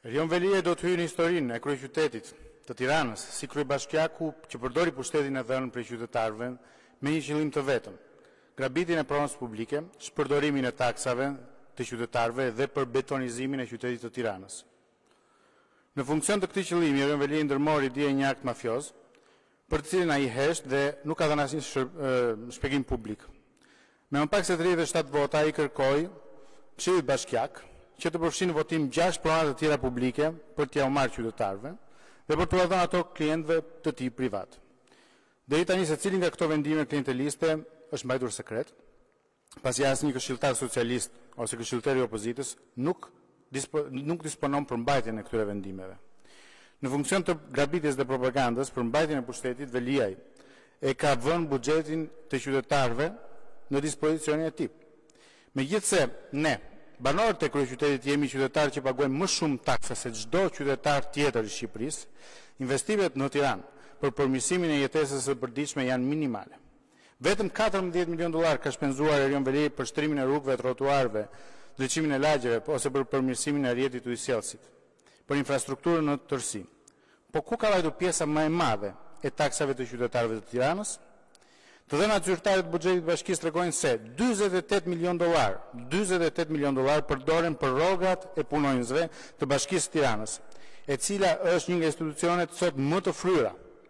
Erion Velia do të hyjë në historinë e kryeqytetit të Tiranës si kryebashkiaku që përdori pushtetin e dhënë prej qytetarëve me një qëllim të vetëm: grabitin e pronës publike, shpërdorimin e taksave të qytetarëve dhe përbetonizimin e qytetit të Tiranës. Në funksion të këtij qëllimi, Erion Velia ndërmori dje një akt mafioz, për të cilin ai hesht dhe nuk ka dhënë asnjë shpjegim publik. Me më pak se 37 vota ai kërkoi Këshillit Bashkiak që të përfshinë në votim 6 prona të tjera publike për t'ia u marrë qytetarëve dhe për t'u dhënë ato klientëve të tij privat. Deri tani secili nga këto vendime klienteliste është mbajtur sekret, pasi asnjë këshilltar socialist ose këshilltar i opozitës nuk disponon për mbajtjen e këtyre vendimeve. Në funksion të grabitjes dhe propagandës për mbajtjen e pushtetit, Veliaj e ka vënë buxhetin të qytetarëve në dispozicionin e tij. Megjithse ne, banorët e kryeqytetit, jemi qytetarë që paguajmë më shumë taksa se çdo qytetar tjetër i Shqipërisë, investimet në Tiranë për përmirësimin e jetesës së përditshme janë minimale. Vetëm 14 milion dollar ka shpenzuar Erion Velia për shtrimin e rrugëve, trotuarëve, ndriçimin e lagjeve ose për përmirësimin e rrjetit të ujësjellësit, për infrastrukturën në tërësi. Po ku ka vajtur pjesa më e madhe e taksave të qytetarëve të Tiranës? Të dhënat zyrtare të buxhetit të bashkisë tregojnë se 48 milion dollar përdoren për rrogat e punonjësve të bashkisë së Tiranës, e cila është një nga institucionet sot më të fryera.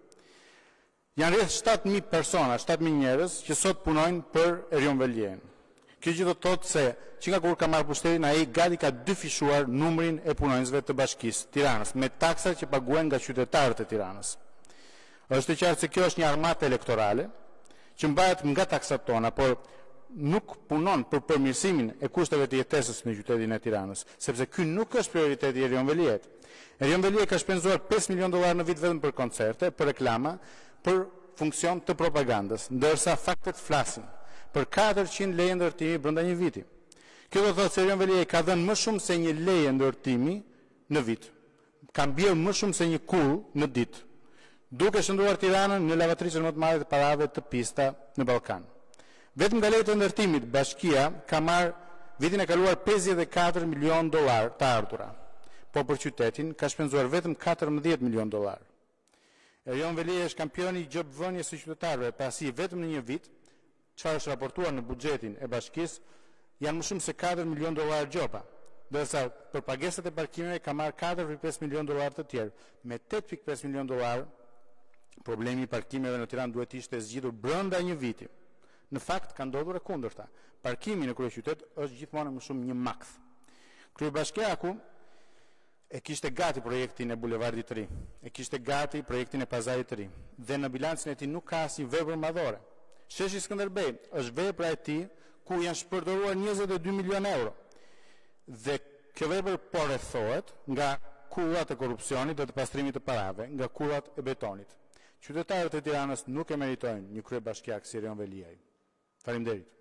Janë rreth 7.000 persona, 7.000 njerëz që sot punojnë për Erion Veliajn. Kjo gjë do të thotë se që nga kur ka marrë pushtetin, ai gati ka dyfishuar numrin e punonjësve të bashkisë Tiranës me taksat që paguhen nga qytetarët e Tiranës. Është e qartë se kjo është një armatë elektorale që mbahet nga taksat tona, por nuk punon për përmirësimin e kushteve të jetesës në qytetin e Tiranës, sepse ky nuk është prioriteti i Erion Veliajt. Erion Velia ka shpenzuar 5 milion dollar në vit vetëm për koncerte, për reklama, për funksion të propagandës, ndërsa faktet flasin për 400 leje ndërtimi brenda një viti. Kjo do të thotë se Erion Velia ka dhënë më shumë se një leje ndërtimi në vit. Ka mbjellë më shumë se një kull në ditë, duke shndruar Tiranën në lavatricën më të madhe të parave të pista në Ballkan. Vetëm nga lejët e ndërtimit, bashkia ka marrë vitin e kaluar 54 milion dollar të ardhura, po për qytetin ka shpenzuar vetëm 14 milion dollar. Erion Velia është kampioni i gjobvënies së qytetarëve, pasi vetëm në një vit, çfarë është raportuar në buxhetin e bashkisë, janë më shumë se 4 milion dollar gjopa, ndërsa për pagesat e parkimeve ka marrë 4,5 milion dollar të tjerë. Me 8,5 milion dollar, problemi i parkimeve në Tiranë duhet ishte zgjidhur brenda një viti. Në fakt ka ndodhur e kundërta. Parkimi në kryeqytet është gjithmonë më shumë një makth. Kryebashkiaku e kishte gati projektin e bulevardit të ri, e kishte gati projektin e pazarit të ri, dhe në bilancin e tij nuk ka asnjë vepër madhore. Sheshi Skënderbej është vepra e tij ku janë shpërdoruar 22 milion euro. Dhe kjo vepër po rrethohet nga kurrat e korrupsionit dhe të pastrimit të parave, nga kurrat e betonit. Qytetarët e Tiranës nuk e meritojnë një kryebashkiak si Erion Veliaj. Faleminderit.